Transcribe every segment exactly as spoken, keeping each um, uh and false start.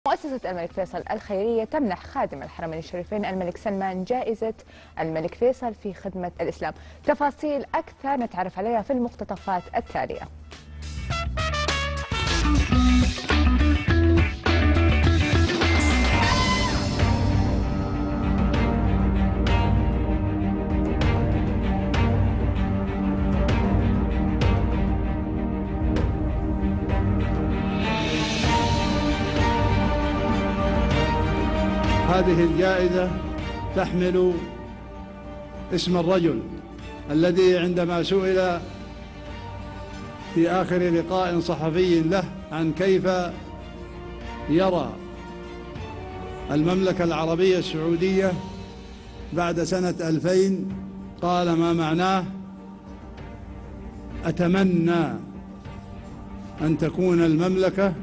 مؤسسة الملك فيصل الخيرية تمنح خادم الحرمين الشريفين الملك سلمان جائزة الملك فيصل في خدمة الإسلام. تفاصيل أكثر نتعرف عليها في المقتطفات التالية. هذه الجائزة تحمل اسم الرجل الذي عندما سئل في آخر لقاء صحفي له عن كيف يرى المملكة العربية السعودية بعد سنة ألفين قال ما معناه: أتمنى أن تكون المملكة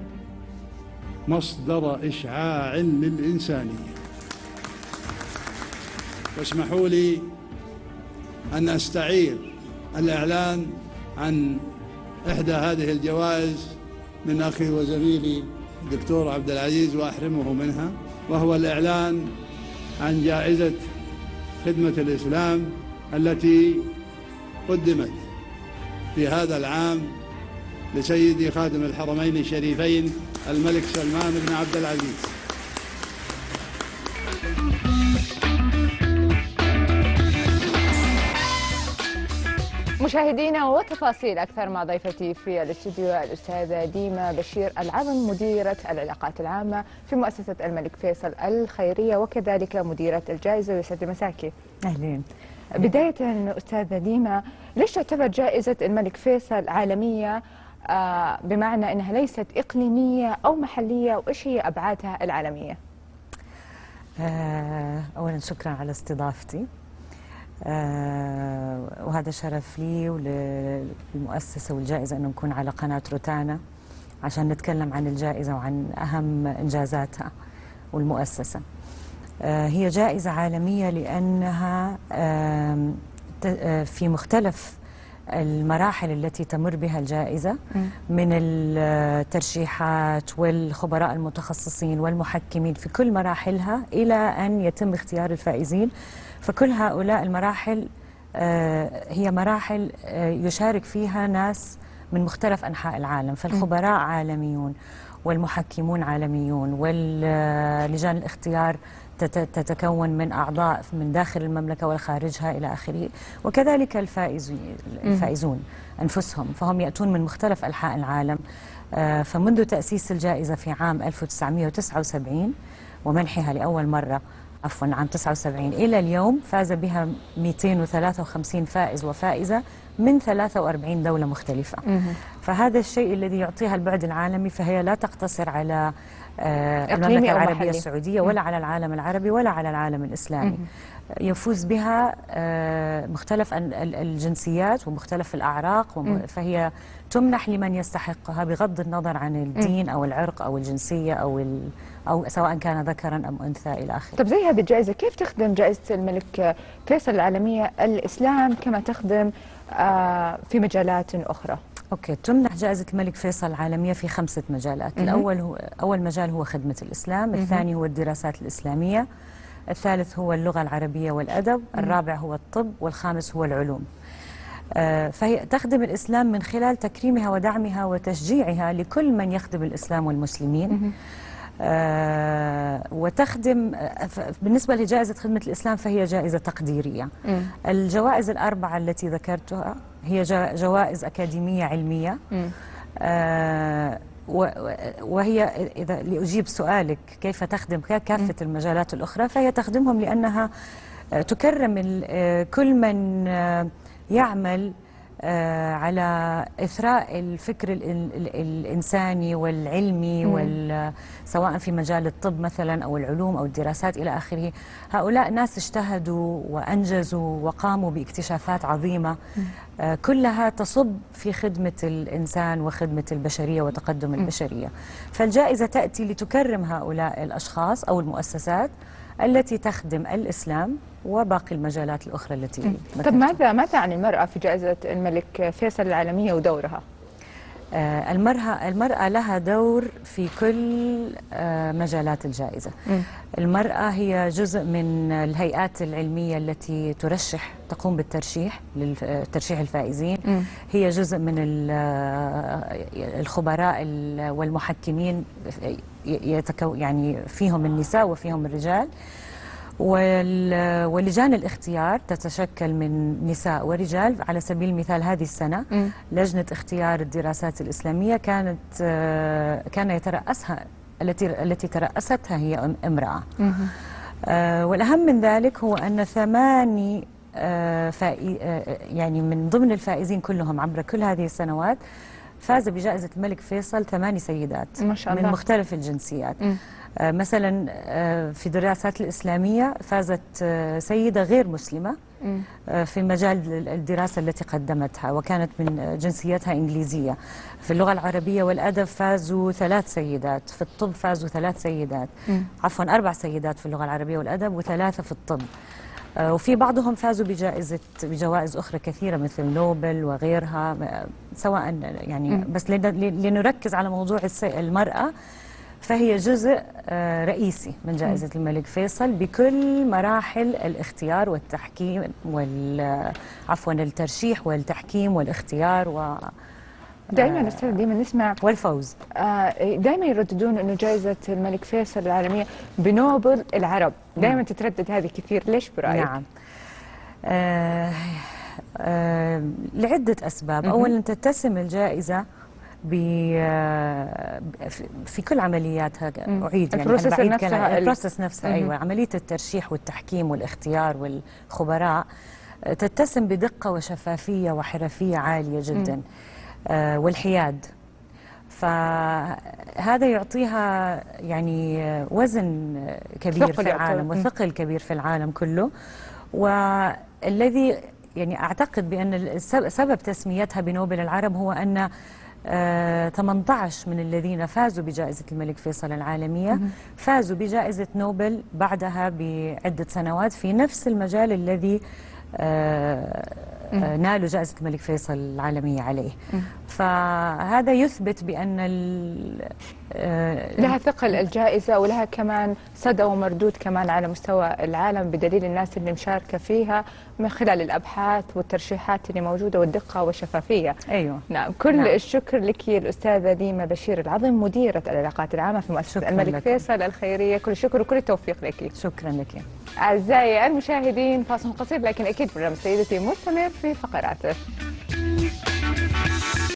مصدر إشعاع للإنسانية. واسمحوا لي أن أستعير الإعلان عن إحدى هذه الجوائز من أخي وزميلي الدكتور عبد العزيز وأحرمه منها، وهو الإعلان عن جائزة خدمة الإسلام التي قدمت في هذا العام لسيدي خادم الحرمين الشريفين الملك سلمان بن عبد العزيز. مشاهدينا، وتفاصيل أكثر مع ضيفتي في الاستوديو الأستاذة ديما بشير العظم، مديرة العلاقات العامة في مؤسسة الملك فيصل الخيرية وكذلك مديرة الجائزة. يسعد مساكي. أهلين. بداية أستاذة ديما، ليش تعتبر جائزة الملك فيصل عالمية آه بمعنى أنها ليست إقليمية أو محلية، وإيش هي أبعادها العالمية؟ آه أولا شكرا على استضافتي، آه وهذا شرف لي وللمؤسسة والجائزة أنه نكون على قناة روتانا عشان نتكلم عن الجائزة وعن أهم إنجازاتها والمؤسسة. آه هي جائزة عالمية لأنها آه في مختلف المراحل التي تمر بها الجائزة من الترشيحات والخبراء المتخصصين والمحكمين في كل مراحلها إلى أن يتم اختيار الفائزين. فكل هؤلاء المراحل هي مراحل يشارك فيها ناس من مختلف أنحاء العالم، فالخبراء عالميون والمحكمون عالميون، واللجان الاختيار تتكون من أعضاء من داخل المملكة وخارجها إلى آخره، وكذلك الفائزون أنفسهم، فهم يأتون من مختلف أنحاء العالم. فمنذ تأسيس الجائزة في عام ألف وتسعمئة وتسعة وسبعين ومنحها لأول مرة عفوا عام تسعة وسبعين إلى اليوم فاز بها مئتين وثلاثة وخمسين فائز وفائزة من ثلاثة وأربعين دولة مختلفة. فهذا الشيء الذي يعطيها البعد العالمي، فهي لا تقتصر على المملكة العربية السعودية ولا على العالم العربي ولا على العالم الإسلامي. يفوز بها مختلف الجنسيات ومختلف الأعراق، فهي تمنح لمن يستحقها بغض النظر عن الدين أو العرق أو الجنسية أو أو سواء كان ذكرا أم أنثى إلى آخره. طب زي هذه الجائزة كيف تخدم جائزة الملك فيصل العالمية الإسلام كما تخدم في مجالات أخرى؟ أوكي، تمنح جائزة الملك فيصل العالمية في خمسة مجالات. مم. الأول هو أول مجال هو خدمة الإسلام، مم. الثاني هو الدراسات الإسلامية، الثالث هو اللغة العربية والأدب، مم. الرابع هو الطب، والخامس هو العلوم. آه فهي تخدم الإسلام من خلال تكريمها ودعمها وتشجيعها لكل من يخدم الإسلام والمسلمين. مم. آه وتخدم بالنسبة لجائزة خدمة الإسلام فهي جائزة تقديرية. مم. الجوائز الأربعة التي ذكرتها هي جوائز أكاديمية علمية. آه وهي إذا لأجيب سؤالك كيف تخدم كافة المجالات الأخرى، فهي تخدمهم لأنها تكرم كل من يعمل على إثراء الفكر الإنساني والعلمي، وال سواء في مجال الطب مثلا أو العلوم أو الدراسات إلى آخره. هؤلاء ناس اجتهدوا وأنجزوا وقاموا باكتشافات عظيمة كلها تصب في خدمة الإنسان وخدمة البشرية وتقدم البشرية. فالجائزة تأتي لتكرم هؤلاء الأشخاص أو المؤسسات التي تخدم الإسلام وباقي المجالات الأخرى التي طب ماذا ماذا عن المرأة في جائزة الملك فيصل العالمية ودورها؟ المرأة المرأة لها دور في كل مجالات الجائزة. م. المرأة هي جزء من الهيئات العلمية التي ترشح تقوم بالترشيح للترشيح الفائزين. م. هي جزء من الخبراء والمحكمين، يتكو يعني فيهم النساء وفيهم الرجال. ولجان الاختيار تتشكل من نساء ورجال. على سبيل المثال هذه السنة م. لجنة اختيار الدراسات الإسلامية كانت كان يترأسها التي التي ترأستها هي امرأة. م. والأهم من ذلك هو أن ثماني فائي يعني من ضمن الفائزين كلهم عبر كل هذه السنوات فاز بجائزة الملك فيصل ثماني سيدات ما شاء الله. من مختلف الجنسيات. م. مثلا في الدراسات الإسلامية فازت سيدة غير مسلمة في مجال الدراسة التي قدمتها وكانت من جنسيتها إنجليزية. في اللغة العربية والأدب فازوا ثلاث سيدات. في الطب فازوا ثلاث سيدات عفوا أربع سيدات في اللغة العربية والأدب وثلاثة في الطب. وفي بعضهم فازوا بجائزة بجوائز أخرى كثيرة مثل نوبل وغيرها، سواء يعني م. بس لنركز على موضوع المرأة، فهي جزء رئيسي من جائزة الملك فيصل بكل مراحل الاختيار والتحكيم وال عفوا الترشيح والتحكيم والاختيار و دائما استاذ ديما نسمع والفوز. دائما يرددون انه جائزة الملك فيصل العالمية بنوبل العرب، دائما تتردد هذه كثير، ليش برأيك؟ نعم. آه آه لعدة أسباب. أولا تتسم الجائزة في كل عملياتها، أعيد يعني البروسيس نفسها البروسيس نفسها أيوة، عملية الترشيح والتحكيم والاختيار والخبراء تتسم بدقة وشفافية وحرفية عالية جدا آه والحياد. فهذا يعطيها يعني وزن كبير في العالم وثقل كبير في العالم كله. والذي يعني أعتقد بأن سبب تسميتها بنوبل العرب هو أن آه ثمانية عشر من الذين فازوا بجائزة الملك فيصل العالمية فازوا بجائزة نوبل بعدها بعدة سنوات في نفس المجال الذي آه آه نالوا جائزة الملك فيصل العالمية عليه. م. فهذا يثبت بأن لها ثقل الجائزة ولها كمان صدى ومردود كمان على مستوى العالم، بدليل الناس اللي مشاركة فيها من خلال الأبحاث والترشيحات اللي موجودة والدقة والشفافية. أيوة. نعم. كل نعم. الشكر لك الأستاذة ديما بشير العظم، مديرة العلاقات العامة في مؤسسة الملك لك. فيصل الخيرية. كل الشكر وكل التوفيق لك. شكرا لك. أعزائي المشاهدين، فاصل قصير لكن أكيد برنامج سيدتي مستمر في فقراته.